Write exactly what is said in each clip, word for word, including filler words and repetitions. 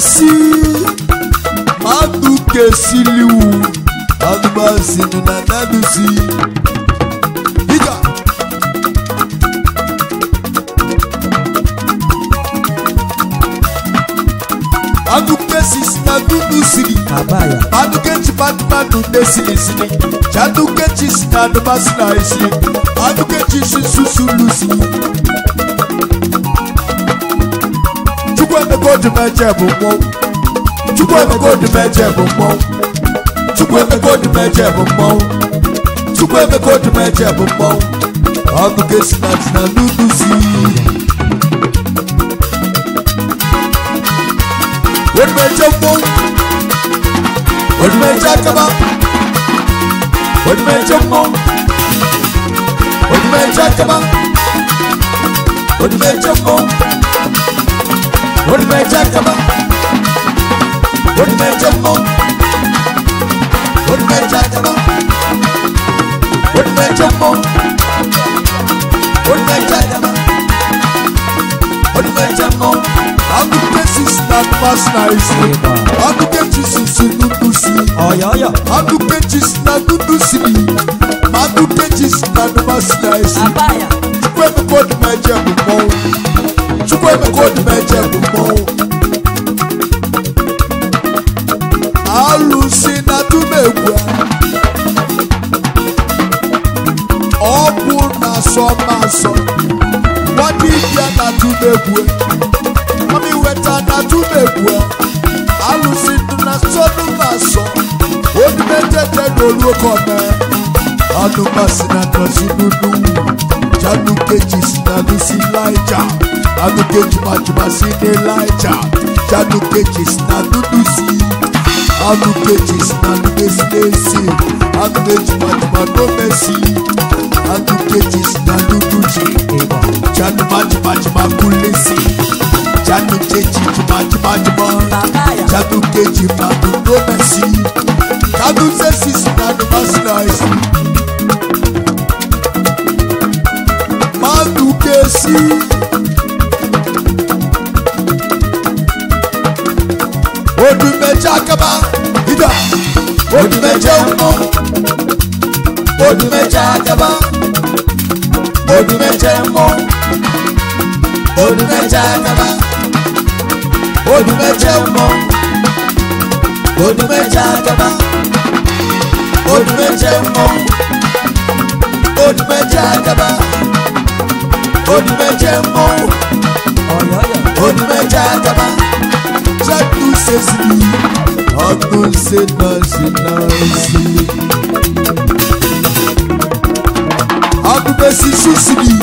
Adubasi Madu Kesiliu Adubasi Nanadusi Ika Adukesis Nadusi Abaya Adukechi Madu Desini Sini Jadukechi Adubasi Naisi Adukechi Susulusi Chukwe go to my jabbo. Chukwe go to my jabbo. Chukwe go to my jabbo. Chukwe go to my jabbo. I'm the case that's not to see. What my jabbo? What my jabba? What my jabbo? What my jabba? What my jabbo? What did I talk about? What did I talk about? What did I talk about? What did I talk about? What did I talk about? What did I talk about? I'm the cases that pass nicely. I'm the cases that do see. Oh yeah yeah. I'm the cases that do see. I'm the cases that pass nicely. Abaya. When the God my jabbo. Chukwe me go to my jabbo. Alusi na tumegwa. Obu na so maso. Wadi ya na tumegwa. Mami weta na tumegwa. Alusi na so maso. Odi metete dolu kome. Anu masina tosi nunu. Janu kejis na nusi laija. Anu keji majuma sine laija. Janu kejis na nunusi. Anu kejis na nunesi nesi. Anu keji majuma no mesi. Anu kejis na nunuji. Janu majuma juma kulesi. Janu keji juma juma juma. Janu keji madu no mesi. Janu sesi na numasina esi. Madu kesi. Odumeja kaba, ida. Odumeja umo. Odumeja kaba. Odumeja umo. Odumeja kaba. Odumeja umo. Odumeja kaba. Odumeja umo. Odumeja kaba. Odumeja umo. Oh yeah yeah. Odumeja kaba. Jadu sesini, Adu se nasi nasi. Adu besi susini,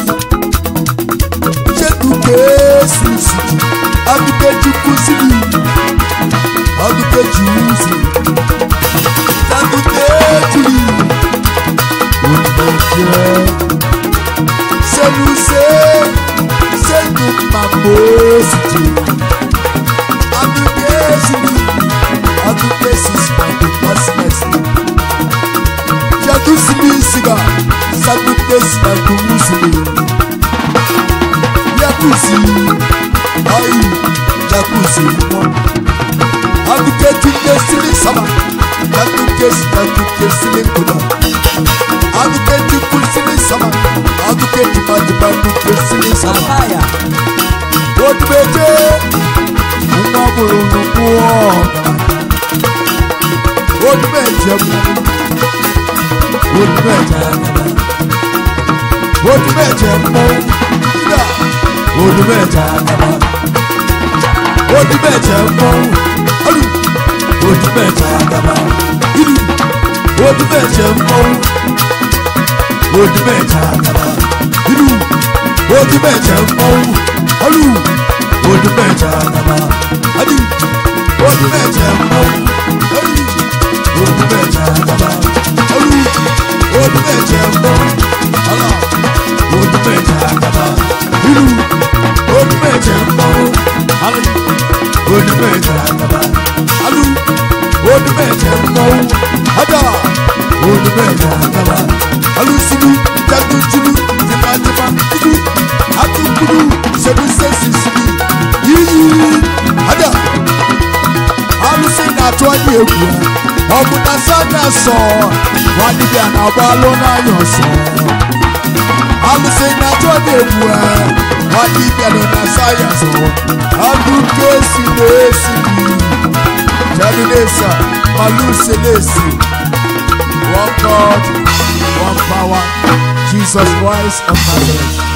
Jadu besi susini. Adu beju kusini, Adu beju uzi. Jadu beju, Unaje. Senu se, senu mamosi. Other places for the business. Jacuzzi cigar, Sadu place like Muslim. Jacuzzi, aye, Jacuzzi. I'm the get to the silly summer. I'm the case that you can silly good. I'm the get to put silly summer. I'm the get to my demand to silly summer. What better? Umabulu nukuo. What better? What better? What better? What better? What better? Alu. What better? Ilu. What better? What better? Ilu. What better? Alu. What better? Adi. What better? Adi. What better? Alu. What better? Allah. What better? Ilu. What better? Ali. What better? Alu. What better? Ada. What better? Alu silu. Jadu julu. Jima jima. Ilu. Atu kudu. Sebu sesi silu. Yee. Ada. onye egwu ọ bụ na sanya sọ nwadibịa na-agbalụ n'anya ọsọ alụsị na onye egwu nwadibịa nọ na sanya sọ agụke esi na-esi jadu na-esi maluse na-esi one God, one power, Jesus Christ of Nazareth.